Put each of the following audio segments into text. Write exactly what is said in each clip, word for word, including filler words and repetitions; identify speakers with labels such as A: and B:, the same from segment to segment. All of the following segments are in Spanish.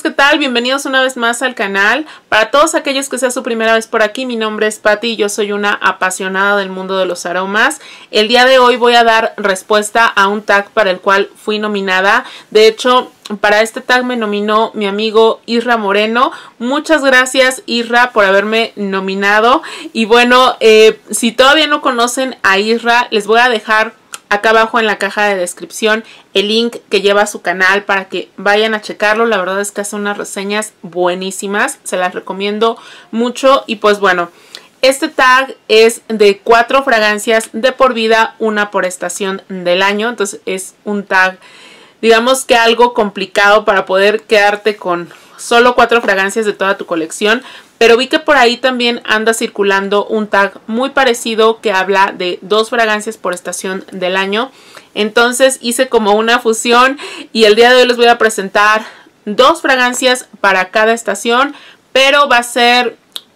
A: amigos, ¿qué tal? Bienvenidos una vez más al canal. Para todos aquellos que sea su primera vez por aquí, mi nombre es Patti y yo soy una apasionada del mundo de los aromas. El día de hoy voy a dar respuesta a un tag para el cual fui nominada. De hecho, para este tag me nominó mi amigo Isra Moreno. Muchas gracias, Isra, por haberme nominado. Y bueno, eh, si todavía no conocen a Isra, les voy a dejar acá abajo en la caja de descripción el link que lleva a su canal para que vayan a checarlo. La verdad es que hace unas reseñas buenísimas, se las recomiendo mucho. Y pues bueno, este tag es de cuatro fragancias de por vida, una por estación del año. Entonces es un tag, digamos que algo complicado para poder quedarte con solo cuatro fragancias de toda tu colección. Pero vi que por ahí también anda circulando un tag muy parecido que habla de dos fragancias por estación del año. Entonces hice como una fusión y el día de hoy les voy a presentar dos fragancias para cada estación. Pero va a ser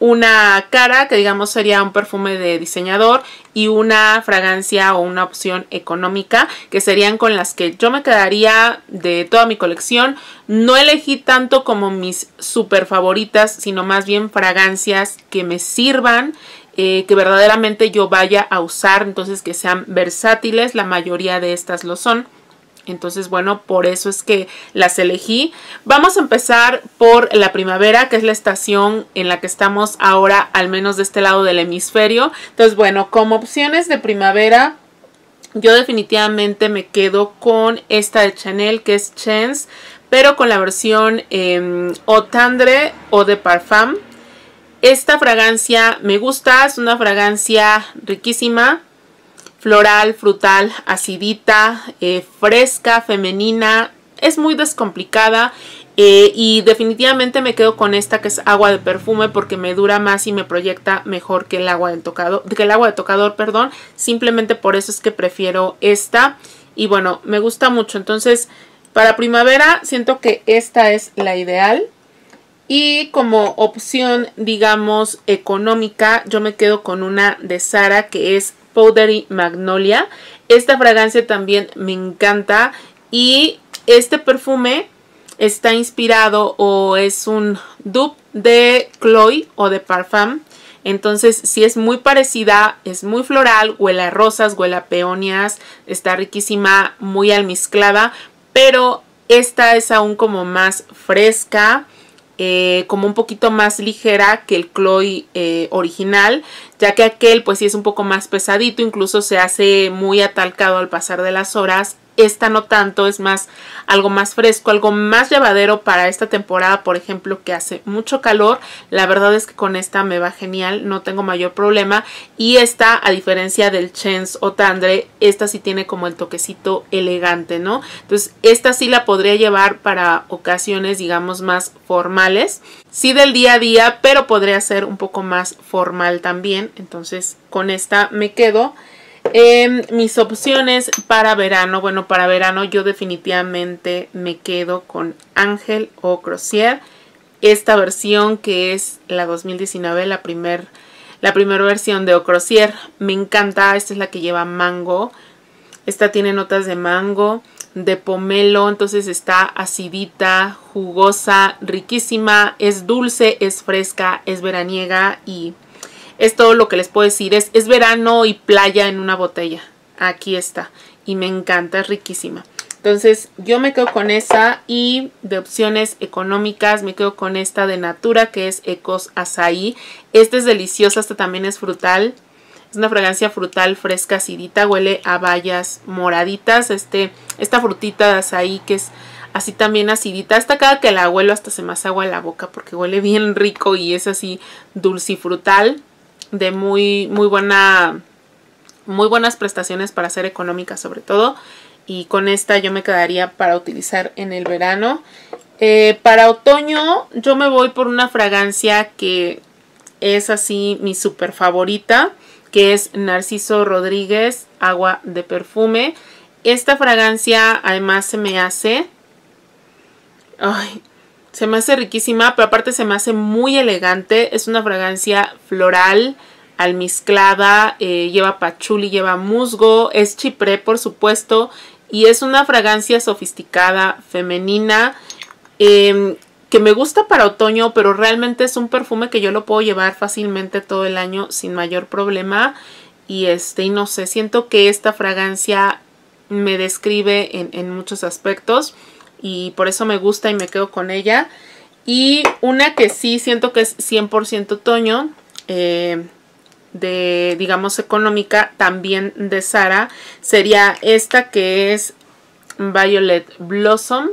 A: una cara, que digamos sería un perfume de diseñador, y una fragancia o una opción económica, que serían con las que yo me quedaría de toda mi colección. No elegí tanto como mis super favoritas, sino más bien fragancias que me sirvan, eh, que verdaderamente yo vaya a usar, entonces que sean versátiles. La mayoría de estas lo son. Entonces, bueno, por eso es que las elegí. Vamos a empezar por la primavera, que es la estación en la que estamos ahora, al menos de este lado del hemisferio. Entonces, bueno, como opciones de primavera, yo definitivamente me quedo con esta de Chanel, que es Chance, pero con la versión eh, Eau Tendre Eau de Parfum. Esta fragancia me gusta, es una fragancia riquísima. Floral, frutal, acidita, eh, fresca, femenina. Es muy descomplicada eh, y definitivamente me quedo con esta, que es agua de perfume, porque me dura más y me proyecta mejor que el agua del tocador, que el agua de tocador, perdón. Simplemente por eso es que prefiero esta. Y bueno, me gusta mucho. Entonces, para primavera siento que esta es la ideal. Y como opción, digamos, económica, yo me quedo con una de Zara, que es Powdery Magnolia. Esta fragancia también me encanta y este perfume está inspirado o es un dupe de Chloe Eau de Parfum. Entonces sí es muy parecida, es muy floral, huele a rosas, huele a peonias, está riquísima, muy almizclada, pero esta es aún como más fresca. Eh, como un poquito más ligera que el Chloe eh, original, ya que aquel pues sí es un poco más pesadito, incluso se hace muy atalcado al pasar de las horas. Esta no tanto, es más algo más fresco, algo más llevadero para esta temporada, por ejemplo, que hace mucho calor. La verdad es que con esta me va genial, no tengo mayor problema. Y esta, a diferencia del Chance Eau Tendre, esta sí tiene como el toquecito elegante, ¿no? Entonces esta sí la podría llevar para ocasiones, digamos, más formales. Sí, del día a día, pero podría ser un poco más formal también. Entonces con esta me quedo. Eh, mis opciones para verano, bueno, para verano yo definitivamente me quedo con Angel Eau Croisière. Esta versión, que es la dos mil diecinueve, la primera la primer versión de Eau Croisière, me encanta. Esta es la que lleva mango. Esta tiene notas de mango, de pomelo, entonces está acidita, jugosa, riquísima, es dulce, es fresca, es veraniega y es todo lo que les puedo decir. Es, es verano y playa en una botella. Aquí está. Y me encanta, es riquísima. Entonces yo me quedo con esa. Y de opciones económicas me quedo con esta de Natura, que es Ecos Açaí. Esta es deliciosa, esta también es frutal. Es una fragancia frutal, fresca, acidita. Huele a bayas moraditas. Este, esta frutita de açaí que es así también acidita. Esta cada que la huelo hasta se me hace agua en la boca porque huele bien rico y es así dulcifrutal. De muy, muy buena, muy buenas prestaciones para ser económica sobre todo. Y con esta yo me quedaría para utilizar en el verano. Eh, para otoño yo me voy por una fragancia que es así mi super favorita, que es Narciso Rodríguez Agua de Perfume. Esta fragancia además se me hace... Ay, se me hace riquísima, pero aparte se me hace muy elegante. Es una fragancia floral, almizclada, eh, lleva pachuli, lleva musgo, es chipré por supuesto. Y es una fragancia sofisticada, femenina, eh, que me gusta para otoño, pero realmente es un perfume que yo lo puedo llevar fácilmente todo el año sin mayor problema. Y este, y no sé, siento que esta fragancia me describe en, en muchos aspectos y por eso me gusta y me quedo con ella. Y una que sí siento que es cien por ciento otoño, eh, de digamos económica, también de Zara, sería esta que es Violet Blossom.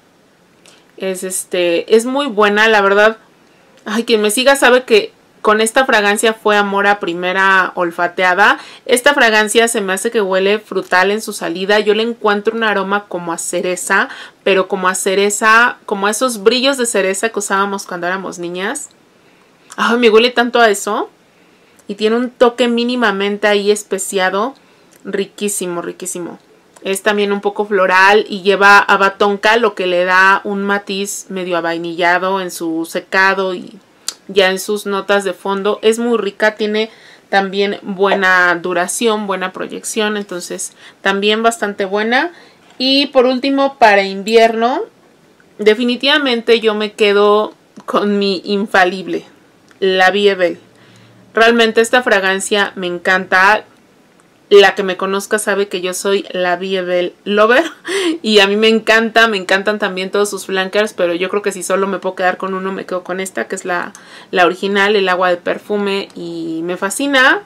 A: Es este, es muy buena, la verdad. Ay, quien me siga sabe que con esta fragancia fue amor a primera olfateada. Esta fragancia se me hace que huele frutal en su salida. Yo le encuentro un aroma como a cereza, pero como a cereza, como a esos brillos de cereza que usábamos cuando éramos niñas. Ay, me huele tanto a eso. Y tiene un toque mínimamente ahí especiado. Riquísimo, riquísimo. Es también un poco floral y lleva haba tonka, lo que le da un matiz medio avainillado en su secado y ya en sus notas de fondo. Es muy rica, tiene también buena duración, buena proyección, entonces también bastante buena. Y por último, para invierno, definitivamente yo me quedo con mi infalible, la Vie Belle. Realmente esta fragancia me encanta. La que me conozca sabe que yo soy la Vie Belle lover y a mí me encanta, me encantan también todos sus flankers, pero yo creo que si solo me puedo quedar con uno me quedo con esta, que es la, la original, el agua de perfume, y me fascina.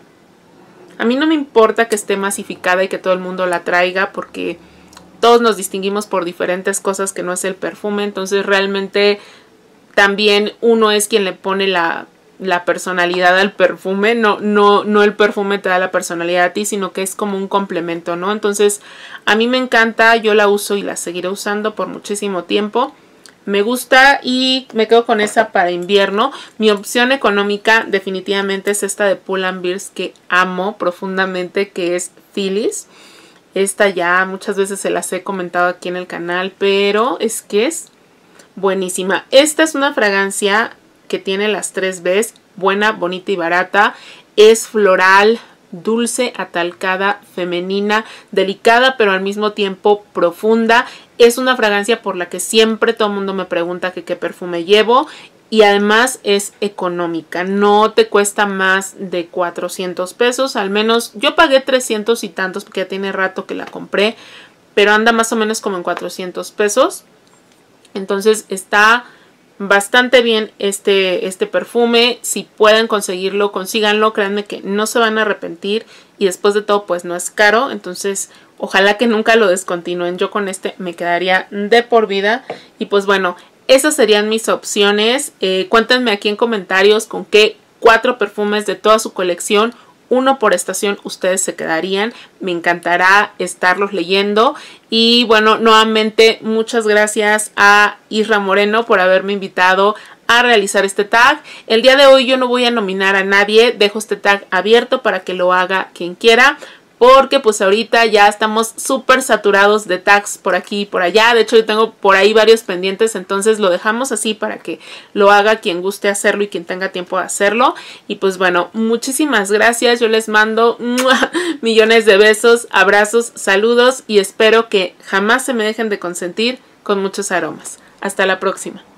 A: A mí no me importa que esté masificada y que todo el mundo la traiga, porque todos nos distinguimos por diferentes cosas que no es el perfume, entonces realmente también uno es quien le pone la... la personalidad al perfume, no, no, no el perfume te da la personalidad a ti, sino que es como un complemento, ¿no? Entonces a mí me encanta, yo la uso y la seguiré usando por muchísimo tiempo. Me gusta y me quedo con esa para invierno. Mi opción económica definitivamente es esta de Pull and Bear que amo profundamente, que es Phyllis. Esta ya muchas veces se las he comentado aquí en el canal, pero es que es buenísima. Esta es una fragancia que tiene las tres Bs, buena, bonita y barata. Es floral, dulce, atalcada, femenina, delicada, pero al mismo tiempo profunda. Es una fragancia por la que siempre todo el mundo me pregunta que qué perfume llevo. Y además es económica, no te cuesta más de cuatrocientos pesos. Al menos yo pagué trescientos y tantos porque ya tiene rato que la compré, pero anda más o menos como en cuatrocientos pesos. Entonces está bastante bien este, este perfume. Si pueden conseguirlo, consíganlo. Créanme que no se van a arrepentir. Y después de todo, pues no es caro. Entonces, ojalá que nunca lo descontinúen. Yo con este me quedaría de por vida. Y pues bueno, esas serían mis opciones. Eh, cuéntenme aquí en comentarios con qué cuatro perfumes de toda su colección, uno por estación, ustedes se quedarían. Me encantará estarlos leyendo. Y bueno, nuevamente muchas gracias a Isra Moreno por haberme invitado a realizar este tag. El día de hoy yo no voy a nominar a nadie. Dejo este tag abierto para que lo haga quien quiera, porque pues ahorita ya estamos súper saturados de tags por aquí y por allá. De hecho yo tengo por ahí varios pendientes, entonces lo dejamos así para que lo haga quien guste hacerlo y quien tenga tiempo de hacerlo. Y pues bueno, muchísimas gracias. Yo les mando ¡mua! Millones de besos, abrazos, saludos y espero que jamás se me dejen de consentir con muchos aromas. Hasta la próxima.